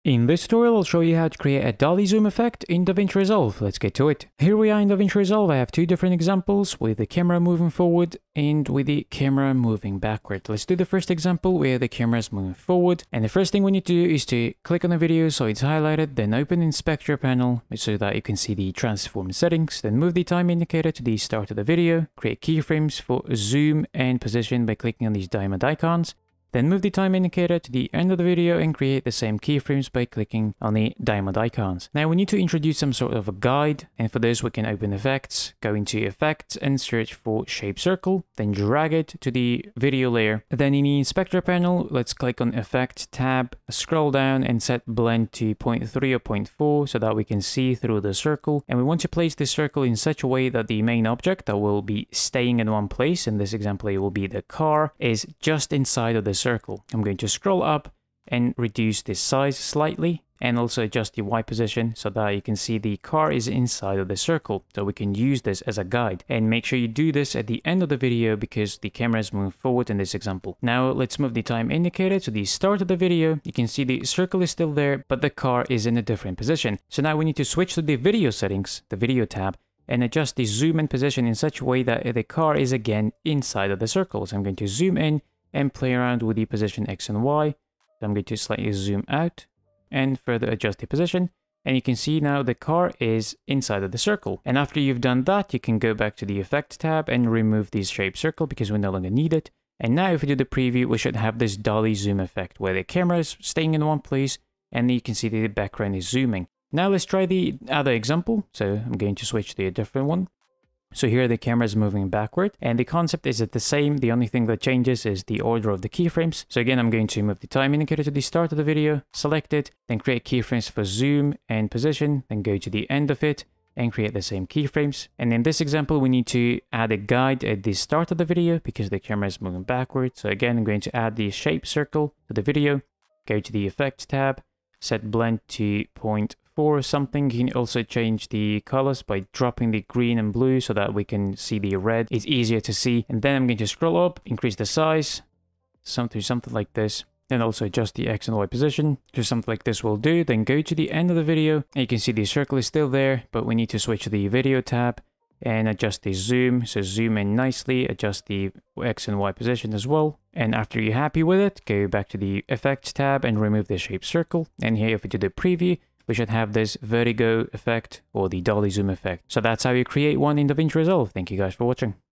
In this tutorial, I'll show you how to create a dolly zoom effect in Davinci Resolve. Let's get to it. Here we are in Davinci Resolve. I have two different examples with the camera moving forward and with the camera moving backward. Let's do the first example where the camera is moving forward. And the first thing we need to do is to click on the video so it's highlighted, then open Inspector panel so that you can see the transform settings, then move the time indicator to the start of the video, create keyframes for zoom and position by clicking on these diamond icons. Then move the time indicator to the end of the video and create the same keyframes by clicking on the diamond icons. Now we need to introduce some sort of a guide, and for this we can open Effects, go into Effects and search for Shape Circle, then drag it to the video layer. Then in the Inspector panel, let's click on Effect tab, scroll down and set Blend to 0.3 or 0.4 so that we can see through the circle. And we want to place this circle in such a way that the main object that will be staying in one place, in this example it will be the car, is just inside of the circle. I'm going to scroll up and reduce this size slightly and also adjust the Y position so that you can see the car is inside of the circle. So we can use this as a guide, and make sure you do this at the end of the video because the camera is moving forward in this example. Now let's move the time indicator to the start of the video. You can see the circle is still there, but the car is in a different position. So now we need to switch to the video settings, the video tab, and adjust the zoom and position in such a way that the car is again inside of the circle. So I'm going to zoom in and play around with the position X and Y. So I'm going to slightly zoom out and further adjust the position. And you can see now the car is inside of the circle. And after you've done that, you can go back to the Effect tab and remove this shape circle because we no longer need it. And now if we do the preview, we should have this dolly zoom effect where the camera is staying in one place and you can see that the background is zooming. Now let's try the other example. So I'm going to switch to a different one. So here the camera is moving backward and the concept is the same. The only thing that changes is the order of the keyframes. So again, I'm going to move the time indicator to the start of the video, select it, then create keyframes for zoom and position, then go to the end of it and create the same keyframes. And in this example, we need to add a guide at the start of the video because the camera is moving backward. So again, I'm going to add the shape circle to the video, go to the Effect tab, set blend to 0.4 or something. You can also change the colors by dropping the green and blue so that we can see the red. It's easier to see. And then I'm going to scroll up, increase the size, something like this. Then also adjust the X and Y position. Just something like this will do. Then go to the end of the video. And you can see the circle is still there, but we need to switch to the video tab and adjust the zoom. So zoom in nicely, adjust the X and Y position as well. And after you're happy with it, go back to the Effects tab and remove the shape circle. And here, if we do the preview, we should have this Vertigo effect or the dolly zoom effect. So that's how you create one in Davinci Resolve. Thank you guys for watching.